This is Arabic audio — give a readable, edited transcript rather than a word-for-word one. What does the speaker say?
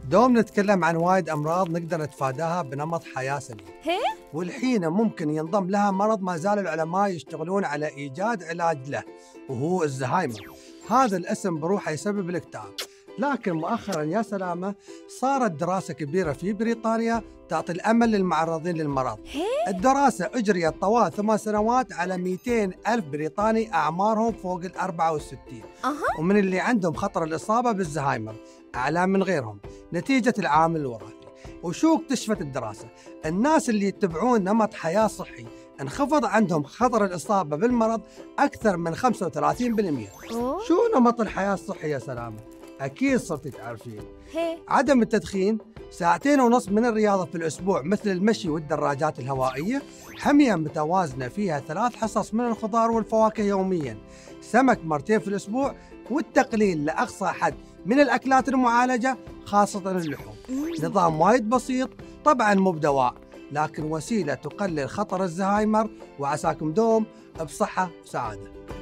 دوم نتكلم عن وايد أمراض نقدر نتفاداها بنمط حياة سليم. هي؟ والحين ممكن ينضم لها مرض ما زال العلماء يشتغلون على إيجاد علاج له، وهو الزهايمر. هذا الاسم بروحه يسبب الاكتئاب، لكن مؤخرا يا سلامة صارت دراسة كبيرة في بريطانيا تعطي الأمل للمعرضين للمرض. الدراسة أجريت طوال 8 سنوات على 200 ألف بريطاني أعمارهم فوق ال 64 ومن اللي عندهم خطر الإصابة بالزهايمر أعلى من غيرهم نتيجة العامل الوراثي. وشو اكتشفت الدراسة؟ الناس اللي يتبعون نمط حياة صحي انخفض عندهم خطر الإصابة بالمرض أكثر من 35%. شو نمط الحياة الصحي يا سلامة؟ أكيد صرتي تعرفين. عدم التدخين، 2.5 ساعة من الرياضة في الأسبوع مثل المشي والدراجات الهوائية، حمية متوازنة فيها 3 حصص من الخضار والفواكه يومياً، سمك 2 مرات في الأسبوع، والتقليل لأقصى حد من الأكلات المعالجة خاصة اللحوم. نظام وايد بسيط، طبعاً مو بدواء، لكن وسيلة تقلل خطر الزهايمر. وعساكم دوم بصحة وسعادة.